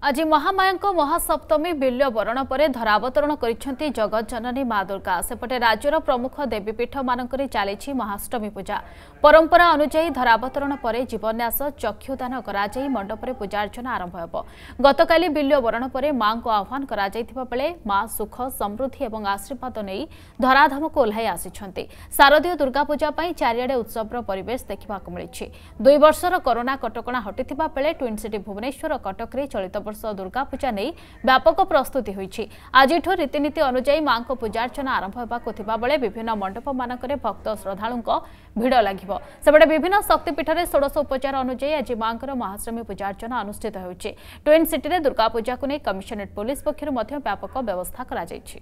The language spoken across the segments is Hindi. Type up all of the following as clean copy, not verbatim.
आज महामाया महासप्तमी बिल्य बरण पर धरावतरण कर जगत जननी माँ दुर्गा सेपटे राज्यर प्रमुख देवीपीठ मानक चली महाअष्टमी पूजा परंपरा अनुଯାयी धरावतरण पर जीवन्यास चक्षुदान कर मंडप में पूजार्चना आरंभ हो गतकाली बिल्य बरण पर मां को आह्वान कर मां सुख समृद्धि और आशीर्वाद नहीं धराधाम को ओह्लाई आसी शारदीय दुर्गा पूजा चारिआडे उत्सव परिवेश देखा मिली 2 वर्षर कोरोना कटकणा हटि बेले ट्विन सिटी भुवनेश्वर कटक में चलित वर्ष दुर्गा पूजा नहीं व्यापक प्रस्तुति होईछि। आज रीतिनीति अनुଯାयी मां को पूजार्चना आरंभ होगा बेले विभिन्न मंडप मानक भक्त श्रद्धालु भिड़ लगे सेपटे विभिन्न शक्तिपीठ में षोडश उपचार अनुଯାयी आज मां महाअष्टमी पूजार्चना अनुष्ठित होईछि। ट्विन सिटी में दुर्गा पूजा को नहीं कमिशनरेट पुलिस पक्षर व्यापक व्यवस्था करा जायछि।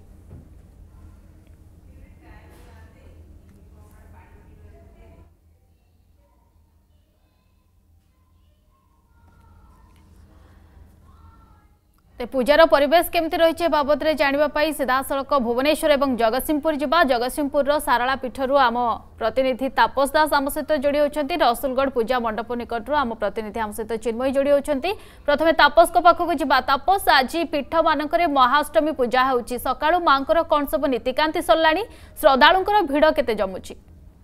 पूजार परिवेश केमती रही बाबद में जानापी सीधासख भुवनेश्वर और जगतसिंहपुर जावा जगतसिंहपुर सारला पीठर आम प्रतिनिधि तापस दास आम सहित जोड़ी होती रसुलगढ़ पूजा मंडप निकटर आम प्रतिनिधि आम सहित चिन्मयी जोड़ी होती प्रथम तापस पाखक जा तापस आज पीठ मानक महाअष्टमी पूजा होची सकाळु मांकर कौन सब नीतिकांति सरला श्रद्धालुंकर भिड़ केते जमुची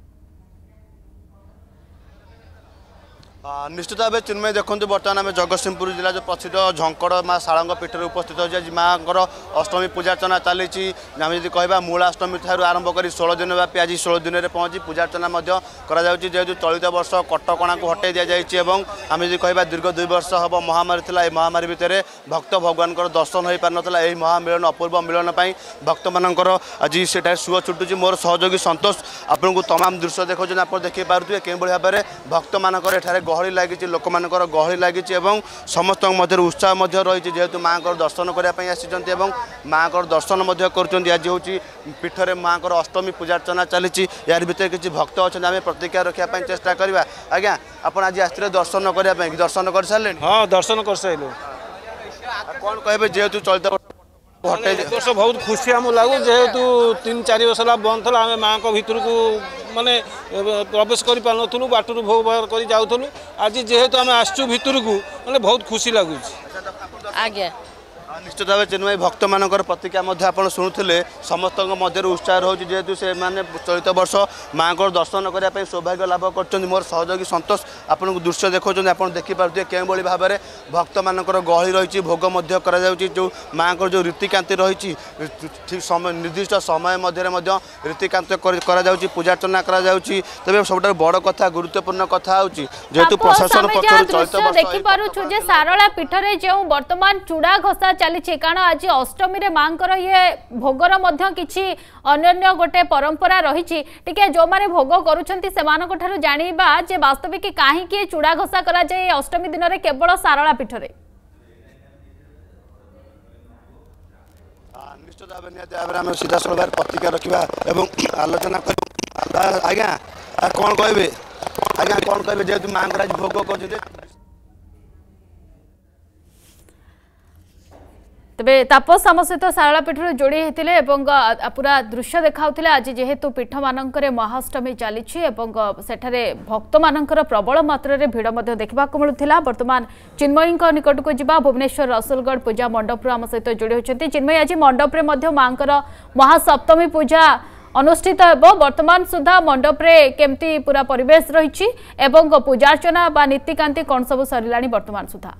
निश्चित भाव चिन्मय देखो बर्तमान आम जगतसिंहपुर जिला जो प्रसिद्ध झंकड़ माँ शालंग पीठर उपस्थित होती माँ अष्टमी पूजार्चना चली आम जी कह मूलाष्टमी ठार आरंभ कर 16 दिन व्यापी आज 16 दिन में पहुँची पूजार्चना जेहेतु चलित वर्ष कटकणा को हटाई दि जाए आम जी कह दीर्घ 2 वर्ष हम महामारी था यह महामारी भितर भक्त भगवान दर्शन हो पार ना यही महामिलन अपूर्व मिलन भक्त मानकर आज से सुख छुटुची मोर सहयोगी संतोष आपन को तमाम दृश्य देखा आप देखी पारे कि भाव में भक्त मानकर गहली लगी लोक मानकर गहली लगी समस्त उत्साह रही जेहेतु माँ दर्शन करने आसी माँ दर्शन कर आज हूँ पीठर माँ अष्टमी पूजार्चना चली यार भितर किसी भक्त अच्छा आम प्रतिक्रिया रखापी चेष्टा करवा आज्ञा आप आज आसते दर्शन करने दर्शन कर सारे हाँ दर्शन कर सारे कौन कहे जेहेतु चलित वर्ष बहुत खुशी आम लगू जेहेतु 3-4 वर्ष बंद था आम माँ को भीतर को माने प्रवेश कर पार्नु बाटर भोग भाग कर जाऊँ आज जेहेतु आम आसचु भीतर को माने बहुत खुशी लगुच आज्ञा निश्चित भाव चिन्मय भक्त मानकर प्रतिक्रिया आप शुणुले समस्त उत्साह रोचे जेहेतु से माने चलित वर्ष माँ को दर्शन करने सौभाग्य लाभ कर मोर सहयोगी संतोष आपन को दृश्य देखा आप देखिपे के भाव में भक्त मानकर गहली रही भोग जो माँ को जो रीतिकांति रही ठीक समय निर्दिष्ट समय मध्य रीतिकांति पूजार्चना तेज सब बड़ कथा गुरुत्वपूर्ण कथा जेहेतु प्रशासन पक्ष देखिपुजे सारला पीठर जो बर्तमान चूड़ा घसा चली कारण आज अष्टमी रे मांकर ये भोगर मध्य किछि अन्य गोटे परंपरा रही जो माने भोग करुछंती सेमानक ठारु जानिबा जे वास्तविक काहे के चूड़ा घसा करा जाय अष्टमी दिन रे केवल सारला पीठरे निश्चित भाव सीधा सलभ प्रतिक्रिया रखा आलोचना कर आज्ञा कौन कहे आज्ञा कौन कहे जेहेतु माँ आज भोग कर तेबे तापस आम सहित सारला पीठर जोड़ी होते पूरा दृश्य देखा आज जेहेतु पीठ मानक महाअष्टमी चली सेठारे भक्त मानकर प्रबल मात्रा भिड़ देखा मिलूला बर्तमान चिन्मयी निकट को जा भुवनेश्वर रसुलगढ़ पूजा मंडप आम सहित जोड़ी होती चिन्मयी आज मंडप मां महासप्तमी पूजा अनुष्ठित हो वर्तमान सुधा मंडप केमती पूरा परिवेश रही पूजार्चना बा नीतिकांति कौन सब सरला वर्तमान सुधा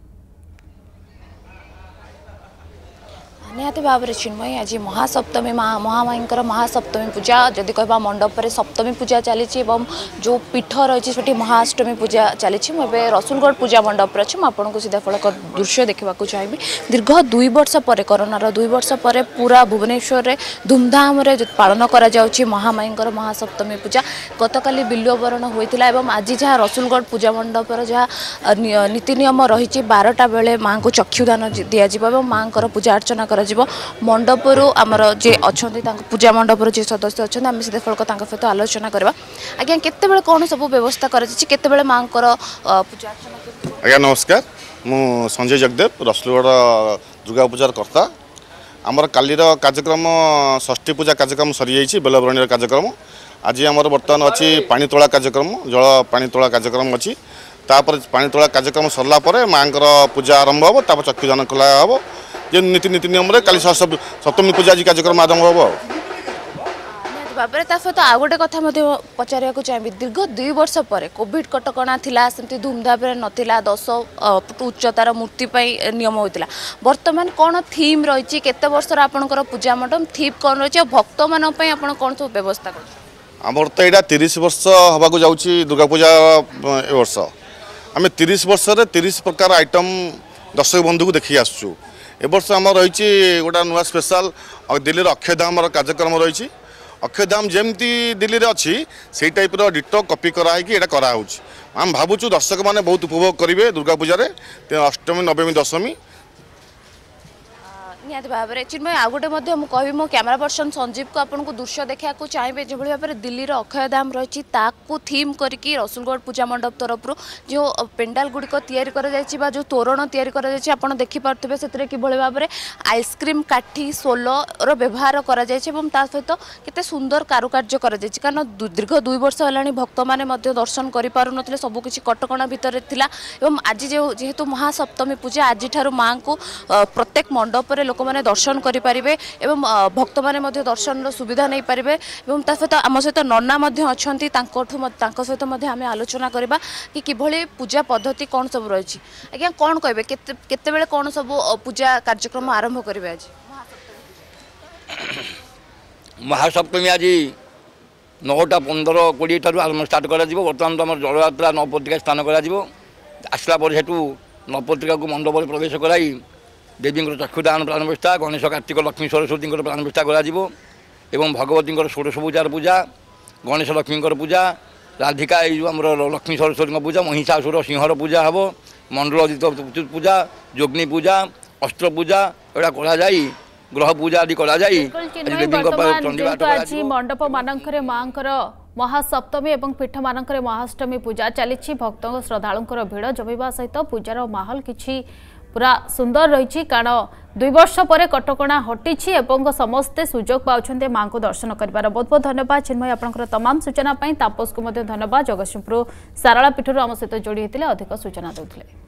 निहाती भाव में चिन्मयी आज महासप्तमी महामाईंकर महासप्तमी पूजा जदि कहवा मंडप में सप्तमी पूजा चली जो पीठ रही से महाअष्टमी पूजा चली मुझे रसुलगढ़ पूजा मंडप अच्छी मुझे सीधाफल दृश्य देखा चाहिए दीर्घ 2 वर्ष पर कोरोनार 2 वर्ष पर पूरा भुवनेश्वर में धूमधाम पालन कर महामाईंकर महासप्तमी पूजा गतकाली बिल्वबरण होता है आज जहाँ रसुलगढ़ पूजा मंडप जहाँ नीति नियम रही 12टा बेले माँ को चक्षुदान दिज्व माँ पूजा अर्चना कर मंडपर आमर जे अच्छा पूजा मंडपर जे सदस्य अच्छा आम सीधे फलक सहित आलोचना करवा आज्ञा केते कौन सब व्यवस्था कर माँ पूजा आज्ञा नमस्कार मु संजय जगदेव रसुलगढ़ दुर्गा पूजार कर्ता आमर कालीर कार्यक्रम षष्ठी पूजा कार्यक्रम सरी जाइए बेलबरणी कार्यक्रम आज आमर बर्तमान अच्छी पानी तोला कार्यक्रम जल पानी तोला कार्यक्रम अच्छी तापर पानी तोला कार्यक्रम सरला माँ पूजा आरंभ हम तापर चक्षुदान खोला हम जे नीति नियम कल सप्तमी पूजा आज कार्यक्रम आरंभ हम भाव सहित आउ गोटे कथा पचार चाहिए दीर्घ 2 वर्ष पर कोविड कटकणा थिला सेमती धूमधाम नाला 10 फुट उच्चतार मूर्ति नियम होता बर्तमान कौन थीम रही केते वर्षर आपंकर पूजा मंडप थीम कौन रही भक्त मान कौन सब व्यवस्था कर आमर तो यहाँ 30 वर्ष हवाक जाऊँगी दुर्गा पूजा ए वर्ष आम 30 वर्ष 30 प्रकार आइटम दर्शक बंधु को देखी आसुँ ए वर्ष आम रही गोटा नुआ स्पेशल दिल्ली अक्षयधाम कार्यक्रम रही अक्षयधाम जमती दिल्ली रे अच्छी से टाइप डिटो कॉपी कराई आम भावुँ दर्शक मैंने बहुत उपभोग करेंगे दुर्गा पूजा अष्टमी नवमी दशमी निहत भाव में चिन्मय आउ गोटे कहि मो कैमरा पर्सन संजीव को आपको दृश्य देखा चाहिए जो भाव में दिल्ली अक्षयधाम रही थीम करके रसुलगढ़ पूजा मंडप तरफ जो पेंडाल गुड़िक या जो तोरण या देखिपे से कि भाव में आइसक्रीम काठी सोलर व्यवहार कर सहित केते सुंदर कारुकार्य कारण दीर्घ 2 वर्ष है भक्त मैंने दर्शन कर सबकि कटकणा भितर थिला आज जेहेतु महासप्तमी पूजा आज माँ को प्रत्येक मंडप लोक मैंने दर्शन करें एवं भक्त मैंने दर्शन सुविधा नहीं पारे एवं सहित आम सहित नन्ना सहित आम आलोचना करवा कि किभली पूजा पद्धति कौन सब रही आज्ञा कौन कहे केते कौन सब पूजा कार्यक्रम आरंभ करेंगे आज महासप्तमी आज 9टा 15 20 ठार आरंभ स्टार्ट कर बर्तमान तो आम जलयात्रा नवपत्रिका स्नान करसला पर हेतु नवपत्रिका को मंडप प्रवेश कराई देवी चक्षुदान प्राण प्रतिष्ठा गणेश कार्तिक लक्ष्मी सरस्वती प्राण प्रतिष्ठा कर भगवती 16 पूजार पूजा गणेश लक्ष्मी पूजा राधिका ये आम लक्ष्मी सरस्वती पूजा महिषासुर सिंहर पूजा हम मंडल पूजा जोग्नि पूजा अस्त्र पूजा एटा करा ग्रह पूजा आदि करा मंडप मानकर मांकर महासप्तमी और पीठ मानक महाअष्टमी पूजा चली भक्तों श्रद्धालुंकर भिड़ जमीवा सहित पूजार माहौल किछि पूरा सुंदर रही कारण 2 वर्ष पर कटकणा हटी समस्ते सुजोग पाँच माँ को दर्शन कर बहुत बहुत धन्यवाद चिन्मय आपंकर तमाम सूचना तापस को धन्यवाद जगतसिंहपुर सारला पीठर आम सहित जोड़ी होते अधिक सूचना देते।